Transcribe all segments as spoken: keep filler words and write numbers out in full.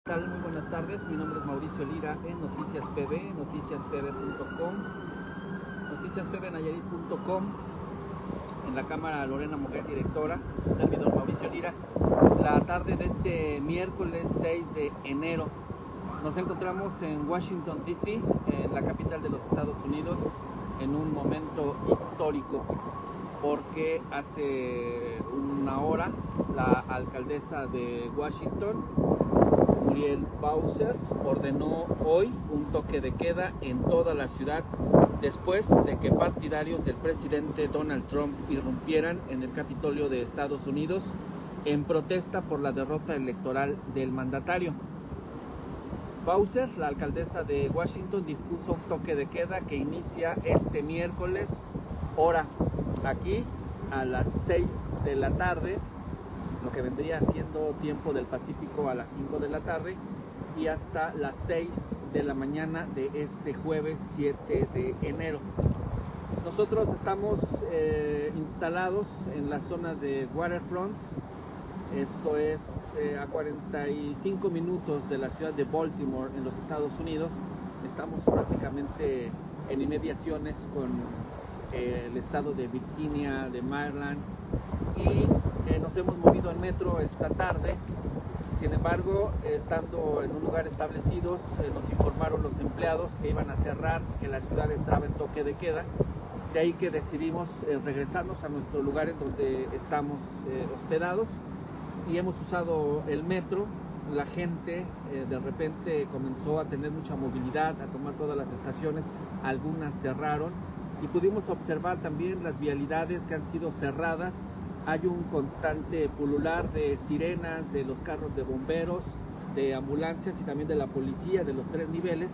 ¿Qué tal? Muy buenas tardes, mi nombre es Mauricio Lira en Noticias P B, noticias p b punto com, noticias p b nayarit punto com, en la cámara Lorena Mujer, directora, su servidor Mauricio Lira. La tarde de este miércoles seis de enero nos encontramos en Washington D C, en la capital de los Estados Unidos, en un momento histórico, porque hace una hora la alcaldesa de Washington, Muriel Bowser, ordenó hoy un toque de queda en toda la ciudad después de que partidarios del presidente Donald Trump irrumpieran en el Capitolio de Estados Unidos en protesta por la derrota electoral del mandatario. Bowser, la alcaldesa de Washington, dispuso un toque de queda que inicia este miércoles, hora aquí, a las seis de la tarde, lo que vendría siendo tiempo del Pacífico a las cinco de la tarde, y hasta las seis de la mañana de este jueves siete de enero. Nosotros estamos eh, instalados en la zona de Waterfront, esto es eh, a cuarenta y cinco minutos de la ciudad de Baltimore, en los Estados Unidos. Estamos prácticamente en inmediaciones con eh, el estado de Virginia, de Maryland, y Eh, nos hemos movido en metro esta tarde. Sin embargo, eh, estando en un lugar establecidos, eh, nos informaron los empleados que iban a cerrar, que la ciudad entraba en toque de queda. De ahí que decidimos eh, regresarnos a nuestro lugar en donde estamos eh, hospedados, y hemos usado el metro. La gente eh, de repente comenzó a tener mucha movilidad, a tomar todas las estaciones, algunas cerraron, y pudimos observar también las vialidades que han sido cerradas. Hay un constante pulular de sirenas de los carros de bomberos, de ambulancias y también de la policía de los tres niveles.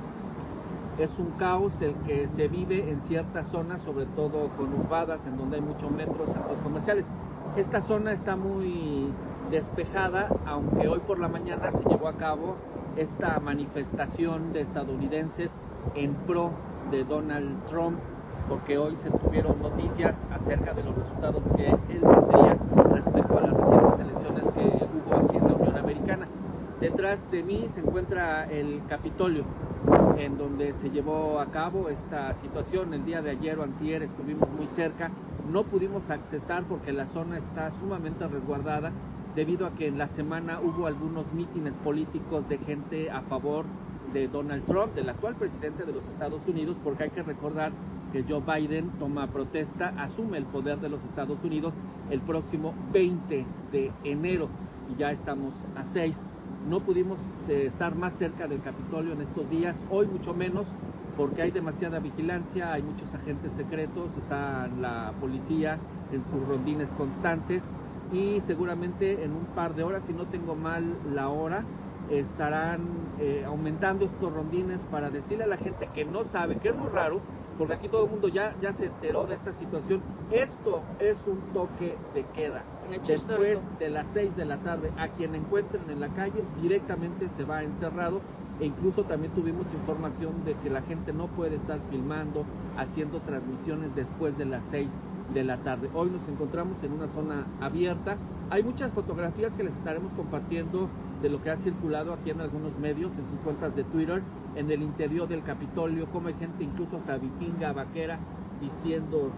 Es un caos el que se vive en ciertas zonas, sobre todo conurbadas, en donde hay muchos metros, centros comerciales. Esta zona está muy despejada, aunque hoy por la mañana se llevó a cabo esta manifestación de estadounidenses en pro de Donald Trump, porque hoy se tuvieron noticias acerca de los resultados que él tendría respecto a las recientes elecciones que hubo aquí en la Unión Americana. Detrás de mí se encuentra el Capitolio, en donde se llevó a cabo esta situación. El día de ayer o antier estuvimos muy cerca, no pudimos accesar porque la zona está sumamente resguardada, debido a que en la semana hubo algunos mítines políticos de gente a favor de Donald Trump, del actual presidente de los Estados Unidos, porque hay que recordar que Joe Biden toma protesta, asume el poder de los Estados Unidos el próximo veinte de enero, y ya estamos a seis. No pudimos eh, estar más cerca del Capitolio en estos días, hoy mucho menos, porque hay demasiada vigilancia, hay muchos agentes secretos, está la policía en sus rondines constantes, y seguramente en un par de horas, si no tengo mal la hora, estarán eh, aumentando estos rondines para decirle a la gente que no sabe, que es muy raro, porque aquí todo el mundo ya, ya se enteró de esta situación. Esto es un toque de queda. Después de las seis de la tarde, a quien encuentren en la calle directamente se va encerrado, e incluso también tuvimos información de que la gente no puede estar filmando, haciendo transmisiones después de las seis de la tarde. Hoy nos encontramos en una zona abierta. Hay muchas fotografías que les estaremos compartiendo de lo que ha circulado aquí en algunos medios, en sus cuentas de Twitter, en el interior del Capitolio, como hay gente incluso hasta vikinga, vaquera, vistiendo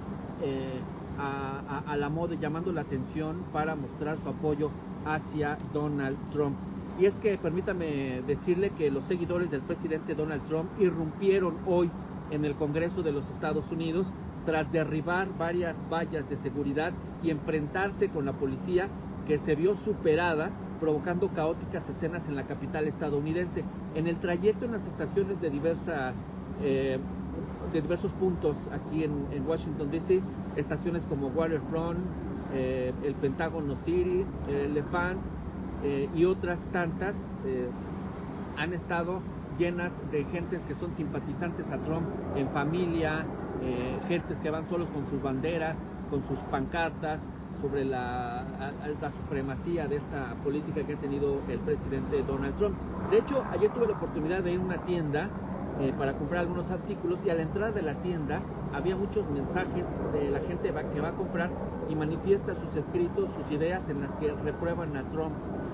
eh, a, a, a la moda, llamando la atención para mostrar su apoyo hacia Donald Trump. Y es que permítame decirle que los seguidores del presidente Donald Trump irrumpieron hoy en el Congreso de los Estados Unidos tras derribar varias vallas de seguridad y enfrentarse con la policía, que se vio superada, provocando caóticas escenas en la capital estadounidense. En el trayecto en las estaciones de diversas eh, de diversos puntos aquí en, en Washington D C, estaciones como Waterfront, eh, el Pentágono City, el Elephant eh, y otras tantas eh, han estado llenas de gentes que son simpatizantes a Trump, en familia, eh, gentes que van solos con sus banderas, con sus pancartas sobre la alta supremacía de esta política que ha tenido el presidente Donald Trump. De hecho, ayer tuve la oportunidad de ir a una tienda eh, para comprar algunos artículos, y a la entrada de la tienda había muchos mensajes de la gente que va a comprar y manifiesta sus escritos, sus ideas en las que reprueban a Trump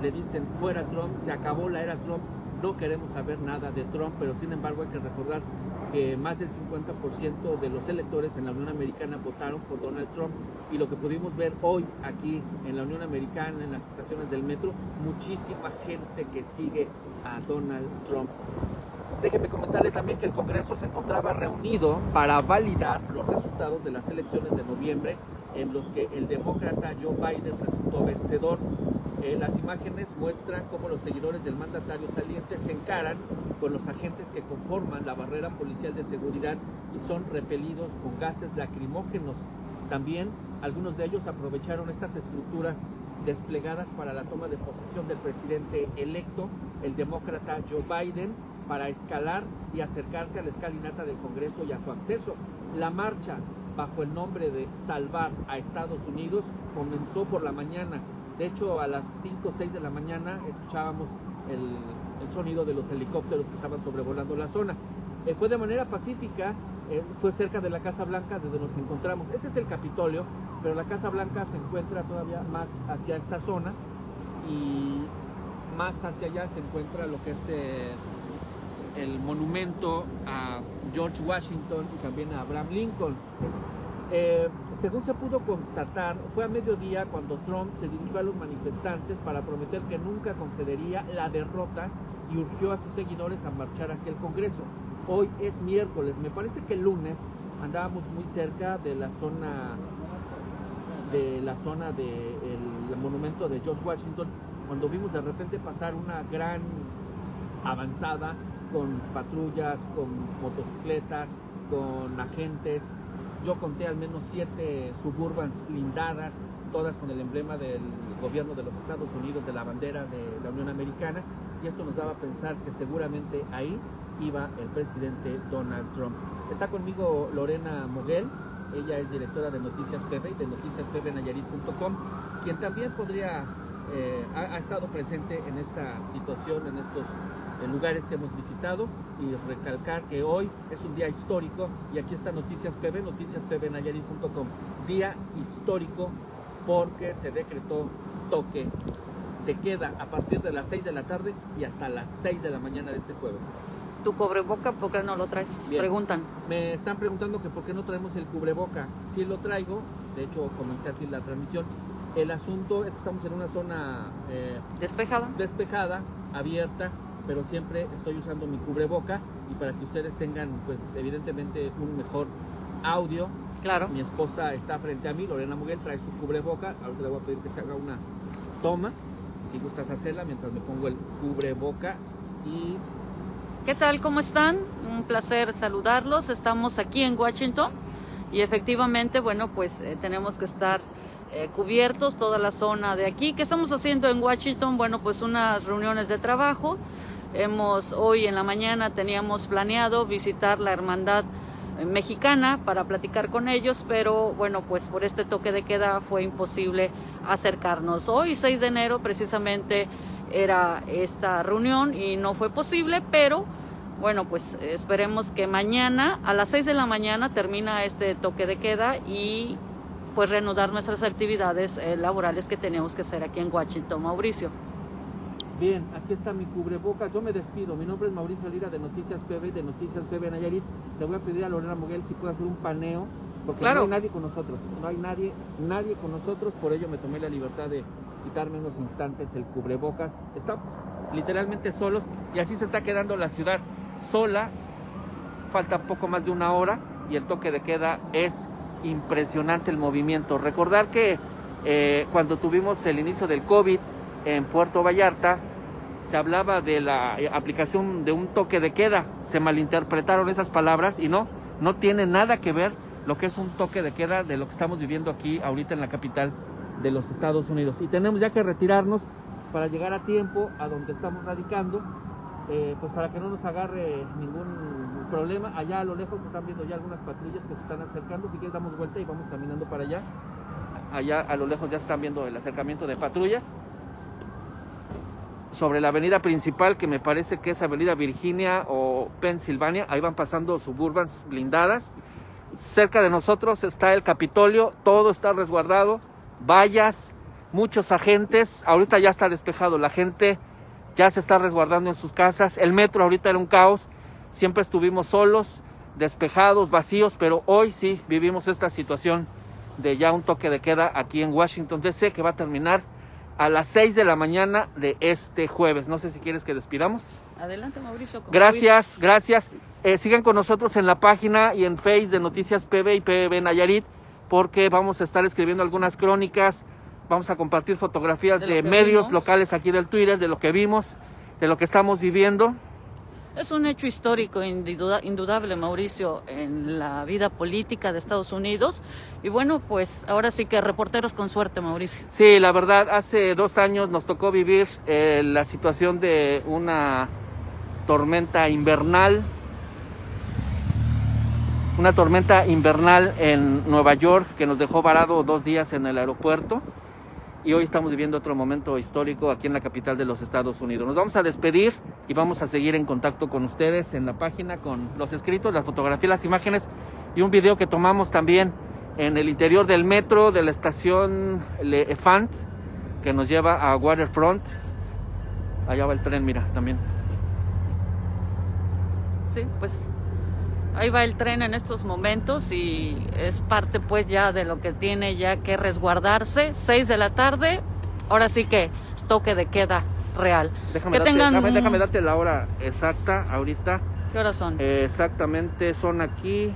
le dicen fuera Trump, se acabó la era Trump, no queremos saber nada de Trump, pero sin embargo hay que recordar que más del cincuenta por ciento de los electores en la Unión Americana votaron por Donald Trump, y lo que pudimos ver hoy aquí en la Unión Americana, en las estaciones del metro, muchísima gente que sigue a Donald Trump. Déjenme comentarle también que el Congreso se encontraba reunido para validar los resultados de las elecciones de noviembre, en los que el demócrata Joe Biden resultó vencedor. Eh, las imágenes muestran cómo los seguidores del mandatario saliente se encaran con los agentes que conforman la barrera policial de seguridad y son repelidos con gases lacrimógenos. También algunos de ellos aprovecharon estas estructuras desplegadas para la toma de posesión del presidente electo, el demócrata Joe Biden, para escalar y acercarse a la escalinata del Congreso y a su acceso. La marcha, bajo el nombre de Salvar a Estados Unidos, comenzó por la mañana. De hecho, a las cinco o seis de la mañana escuchábamos el, el sonido de los helicópteros que estaban sobrevolando la zona. Eh, fue de manera pacífica, eh, fue cerca de la Casa Blanca donde nos encontramos. Ese es el Capitolio, pero la Casa Blanca se encuentra todavía más hacia esta zona, y más hacia allá se encuentra lo que es eh, el monumento a George Washington y también a Abraham Lincoln. Eh, según se pudo constatar, fue a mediodía cuando Trump se dirigió a los manifestantes para prometer que nunca concedería la derrota y urgió a sus seguidores a marchar hacia el Congreso. Hoy es miércoles, me parece que el lunes andábamos muy cerca de la zona de la zona del monumento de George Washington, cuando vimos de repente pasar una gran avanzada con patrullas, con motocicletas, con agentes. Yo conté al menos siete Suburbans blindadas, todas con el emblema del gobierno de los Estados Unidos, de la bandera de la Unión Americana, y esto nos daba a pensar que seguramente ahí iba el presidente Donald Trump. Está conmigo Lorena Moguel, ella es directora de Noticias P B y de noticias p b nayarit punto com, quien también podría, eh, ha, ha estado presente en esta situación, en estos en lugares que hemos visitado, y recalcar que hoy es un día histórico, y aquí está Noticias P B, noticias p b nayarit punto com, día histórico porque se decretó toque de queda a partir de las seis de la tarde y hasta las seis de la mañana de este jueves. ¿Tu cubreboca por qué no lo traes? Bien. Preguntan. Me están preguntando que por qué no traemos el cubreboca. Sí lo traigo, de hecho comencé así la transmisión. El asunto es que estamos en una zona eh, despejada, despejada, abierta, pero siempre estoy usando mi cubreboca, y para que ustedes tengan, pues evidentemente, un mejor audio. Claro. Mi esposa está frente a mí, Lorena Moguel, trae su cubreboca. Ahora le voy a pedir que se haga una toma, si gustas hacerla, mientras me pongo el cubreboca. Y ¿qué tal? ¿Cómo están? Un placer saludarlos. Estamos aquí en Washington y efectivamente, bueno, pues eh, tenemos que estar eh, cubiertos toda la zona de aquí. ¿Qué estamos haciendo en Washington? Bueno, pues unas reuniones de trabajo. Hemos, hoy en la mañana teníamos planeado visitar la Hermandad Mexicana para platicar con ellos, pero bueno, pues por este toque de queda fue imposible acercarnos. Hoy, seis de enero, precisamente era esta reunión y no fue posible, pero bueno, pues esperemos que mañana a las seis de la mañana termina este toque de queda y pues reanudar nuestras actividades eh, laborales que tenemos que hacer aquí en Washington. Mauricio. bien, aquí está mi cubreboca. Yo me despido. Mi nombre es Mauricio Lira de Noticias P B, de Noticias P B Nayarit. Le voy a pedir a Lorena Moguel si puede hacer un paneo, porque claro, no hay nadie con nosotros. No hay nadie, nadie con nosotros. Por ello me tomé la libertad de quitarme unos instantes el cubrebocas. Estamos literalmente solos, y así se está quedando la ciudad sola. Falta poco más de una hora y el toque de queda es impresionante el movimiento. Recordar que eh, cuando tuvimos el inicio del COVID en Puerto Vallarta, se hablaba de la aplicación de un toque de queda. Se malinterpretaron esas palabras y no, no tiene nada que ver lo que es un toque de queda de lo que estamos viviendo aquí ahorita en la capital de los Estados Unidos. Y tenemos ya que retirarnos para llegar a tiempo a donde estamos radicando, eh, pues para que no nos agarre ningún problema. Allá a lo lejos se están viendo ya algunas patrullas que se están acercando. Si quieres damos vuelta y vamos caminando para allá. Allá a lo lejos ya se están viendo el acercamiento de patrullas sobre la avenida principal, que me parece que es Avenida Virginia o Pensilvania. Ahí van pasando Suburbans blindadas. Cerca de nosotros está el Capitolio, todo está resguardado, vallas, muchos agentes. Ahorita ya está despejado, la gente ya se está resguardando en sus casas. El metro ahorita era un caos, siempre estuvimos solos, despejados, vacíos, pero hoy sí vivimos esta situación de ya un toque de queda aquí en Washington D C que va a terminar a las seis de la mañana de este jueves. No sé si quieres que despidamos. Adelante, Mauricio. Gracias, gracias. Eh, sigan con nosotros en la página y en Face de Noticias P B y P B Nayarit, porque vamos a estar escribiendo algunas crónicas, vamos a compartir fotografías de, de medios vimos. locales aquí del Twitter, de lo que vimos, de lo que estamos viviendo. Es un hecho histórico indudable, Mauricio, en la vida política de Estados Unidos. Y bueno, pues ahora sí que reporteros con suerte, Mauricio. Sí, la verdad, hace dos años nos tocó vivir eh, la situación de una tormenta invernal. Una tormenta invernal en Nueva York que nos dejó varado dos días en el aeropuerto. Y hoy estamos viviendo otro momento histórico aquí en la capital de los Estados Unidos. Nos vamos a despedir y vamos a seguir en contacto con ustedes en la página con los escritos, las fotografías, las imágenes y un video que tomamos también en el interior del metro de la estación L'Enfant que nos lleva a Waterfront. Allá va el tren, mira, también. Sí, pues ahí va el tren en estos momentos y es parte pues ya de lo que tiene ya que resguardarse. Seis de la tarde, ahora sí que toque de queda real. Déjame, que darte, tengan... déjame, déjame darte la hora exacta ahorita. ¿Qué horas son? Eh, exactamente son aquí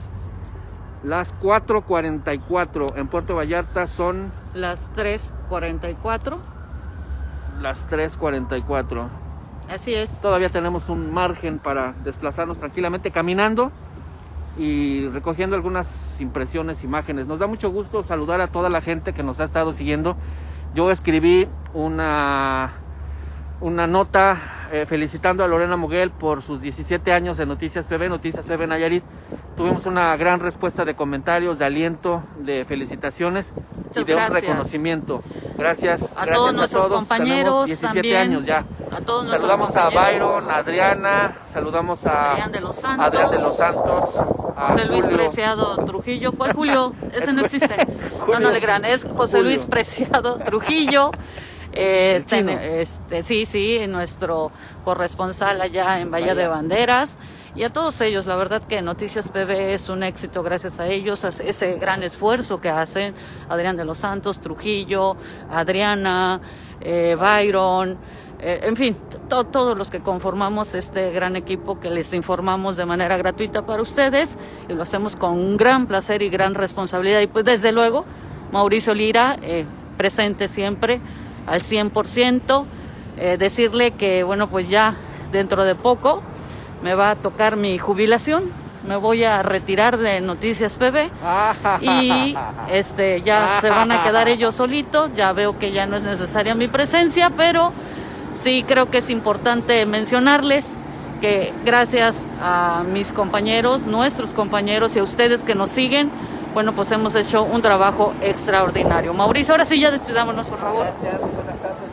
las cuatro cuarenta y cuatro. En Puerto Vallarta son... Las tres cuarenta y cuatro. Las tres cuarenta y cuatro. Así es. Todavía tenemos un margen para desplazarnos tranquilamente caminando y recogiendo algunas impresiones, imágenes. Nos da mucho gusto saludar a toda la gente que nos ha estado siguiendo. Yo escribí una, una nota eh, felicitando a Lorena Moguel por sus diecisiete años en Noticias P B, Noticias P B Nayarit. Tuvimos una gran respuesta de comentarios, de aliento, de felicitaciones. Muchas y de gracias. Un reconocimiento. Gracias. A gracias todos nuestros a todos. compañeros diecisiete también. años ya. A todos saludamos a Byron, a Adriana, saludamos a Adrián de los Santos, Adrián de los Santos a José Luis Julio. Preciado Trujillo. ¿Cuál Julio? Ese no existe. No, no le crean. Es José Julio. Luis Preciado Trujillo. Eh, ten, este, sí, sí, nuestro corresponsal allá en Bahía Vaya. de Banderas. Y a todos ellos, la verdad que Noticias P B es un éxito gracias a ellos, a ese gran esfuerzo que hacen Adrián de los Santos, Trujillo, Adriana, eh, Byron, eh, en fin, to todos los que conformamos este gran equipo que les informamos de manera gratuita para ustedes y lo hacemos con un gran placer y gran responsabilidad. Y pues desde luego, Mauricio Lira, eh, presente siempre al cien por ciento, eh, decirle que bueno, pues ya dentro de poco me va a tocar mi jubilación, me voy a retirar de Noticias P B y este ya se van a quedar ellos solitos. Ya veo que ya no es necesaria mi presencia, pero sí creo que es importante mencionarles que gracias a mis compañeros, nuestros compañeros y a ustedes que nos siguen, bueno, pues hemos hecho un trabajo extraordinario. Mauricio, ahora sí ya despidámonos, por favor. Gracias, buenas tardes.